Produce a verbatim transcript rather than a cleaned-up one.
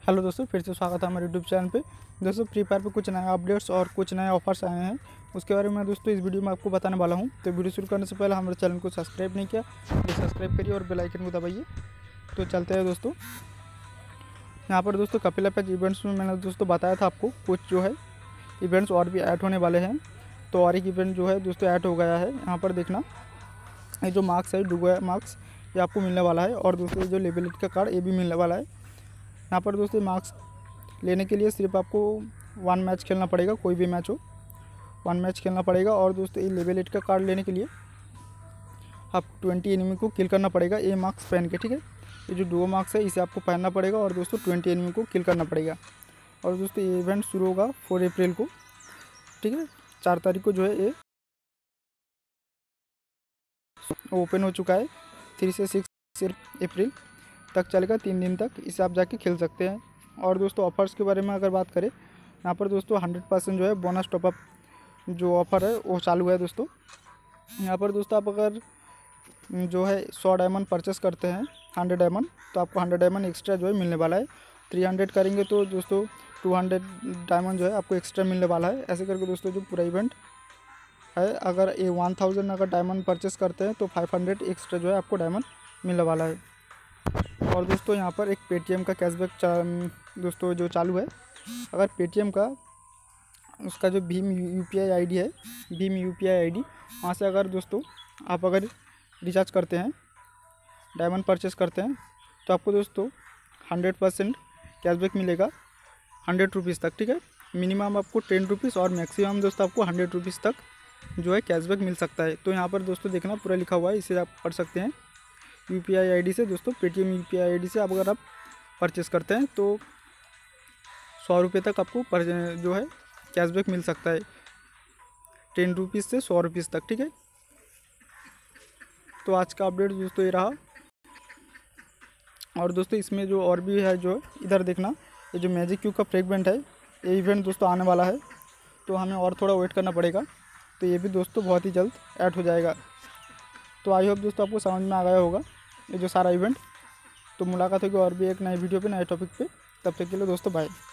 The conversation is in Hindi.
हेलो दोस्तों, फिर से स्वागत है हमारे यूट्यूब चैनल पे। दोस्तों फ्री फायर पे कुछ नए अपडेट्स और कुछ नए ऑफर्स आए हैं, उसके बारे में दोस्तों इस वीडियो में आपको बताने वाला हूं। तो वीडियो शुरू करने से पहले हमारे चैनल को सब्सक्राइब नहीं किया तो सब्सक्राइब करिए और बेल आइकन को दबाइए। तो चलते हैं दोस्तों। यहाँ पर दोस्तों कपिल पैच इवेंट्स में मैंने दोस्तों बताया था आपको कुछ जो है इवेंट्स और भी ऐड होने वाले हैं। तो और एक इवेंट जो है दोस्तों ऐड हो गया है। यहाँ पर देखना, ये जो मार्क्स है डुगो मार्क्स, ये आपको मिलने वाला है। और दोस्तों ये जो लेवल एट का कार्ड ये भी मिलने वाला है। यहाँ पर दोस्तों मार्क्स लेने के लिए सिर्फ आपको वन मैच खेलना पड़ेगा, कोई भी मैच हो वन मैच खेलना पड़ेगा। और दोस्तों ये लेवल एट का कार्ड लेने के लिए आप ट्वेंटी एनिमी को किल करना पड़ेगा ये मार्क्स पहन के, ठीक है। ये जो डुओ मार्क्स है इसे आपको पहनना पड़ेगा और दोस्तों ट्वेंटी एनिमी को किल करना पड़ेगा। और दोस्तों ये इवेंट शुरू होगा फोर अप्रैल को, ठीक है। चार तारीख को जो है ये ओपन हो चुका है। थ्री से सिक्स अप्रैल तक चलेगा, तीन दिन तक इसे आप जाके खेल सकते हैं। और दोस्तों ऑफर्स के बारे में अगर बात करें, यहाँ पर दोस्तों हंड्रेड परसेंट जो है बोनस टॉपअप जो ऑफ़र है वो चालू है दोस्तों। यहाँ पर दोस्तों आप अगर जो है सौ डायमंड परचेस करते हैं हंड्रेड डायमंड, तो आपको हंड्रेड डायमंड एक्स्ट्रा जो है मिलने वाला है। थ्री हंड्रेड करेंगे तो दोस्तों टू हंड्रेड डायमंड जो है आपको एक्स्ट्रा मिलने वाला है। ऐसे करके दोस्तों जो पूरा इवेंट है, अगर ये वन थाउजेंड अगर डायमंड परचेस करते हैं तो फाइव हंड्रेड एक्स्ट्रा जो है आपको डायमंड मिलने वाला है। और दोस्तों यहाँ पर एक पेटीएम का कैशबैक दोस्तों जो चालू है। अगर पेटीएम का उसका जो भीम यूपीआई आईडी है, भीम यूपीआई आईडी, वहाँ से अगर दोस्तों आप अगर रिचार्ज करते हैं, डायमंड परचेस करते हैं, तो आपको दोस्तों हंड्रेड परसेंट कैशबैक मिलेगा हंड्रेड रुपीज़ तक, ठीक है। मिनिमम आपको टेन रुपीज़ और मैक्सिमम दोस्तों आपको हंड्रेड रुपीज़ तक जो है कैशबैक मिल सकता है। तो यहाँ पर दोस्तों देखना पूरा लिखा हुआ है, इसे आप पढ़ सकते हैं। यूपीआई आईडी से दोस्तों पेटीएम यूपीआई आईडी से आप अगर आप परचेस करते हैं तो सौ रुपये तक आपको पर जो है कैशबैक मिल सकता है, टेन रुपीज़ से सौ रुपीज़ तक, ठीक है। तो आज का अपडेट दोस्तों ये रहा। और दोस्तों इसमें जो और भी है, जो इधर देखना, ये जो मैजिक क्यूब का फ्रेगमेंट है, ये इवेंट दोस्तों आने वाला है, तो हमें और थोड़ा वेट करना पड़ेगा। तो ये भी दोस्तों बहुत ही जल्द ऐड हो जाएगा। तो आई होप दोस्तों आपको समझ में आ गया होगा ये जो सारा इवेंट। तो मुलाकात होगी और भी एक नए वीडियो पे, नए टॉपिक पे। तब तक के लिए दोस्तों बाय।